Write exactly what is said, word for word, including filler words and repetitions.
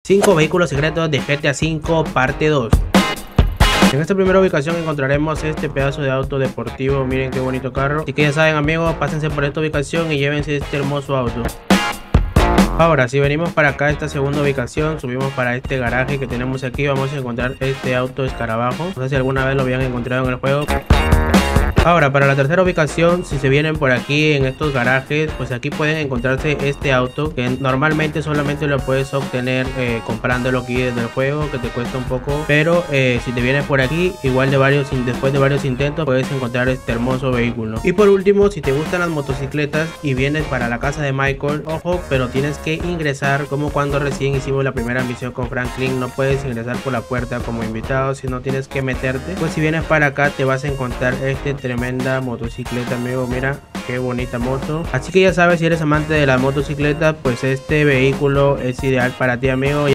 cinco vehículos secretos de G T A cinco parte dos. En esta primera ubicación encontraremos este pedazo de auto deportivo. Miren qué bonito carro. Así que ya saben, amigos, pásense por esta ubicación y llévense este hermoso auto. Ahora, si venimos para acá, esta segunda ubicación, subimos para este garaje que tenemos aquí, vamos a encontrar este auto escarabajo. No sé si alguna vez lo habían encontrado en el juego. Ahora, para la tercera ubicación, si se vienen por aquí en estos garajes, pues aquí pueden encontrarse este auto que normalmente solamente lo puedes obtener eh, comprándolo aquí desde el juego, que te cuesta un poco, pero eh, si te vienes por aquí, igual de varios después de varios intentos puedes encontrar este hermoso vehículo. Y por último, si te gustan las motocicletas y vienes para la casa de Michael, ojo, pero tienes que ingresar como cuando recién hicimos la primera misión con Franklin. No puedes ingresar por la puerta como invitado, sino tienes que meterte. Pues si vienes para acá te vas a encontrar este tremenda motocicleta, amigo. Mira qué bonita moto. Así que ya sabes, si eres amante de la motocicleta, pues este vehículo es ideal para ti, amigo.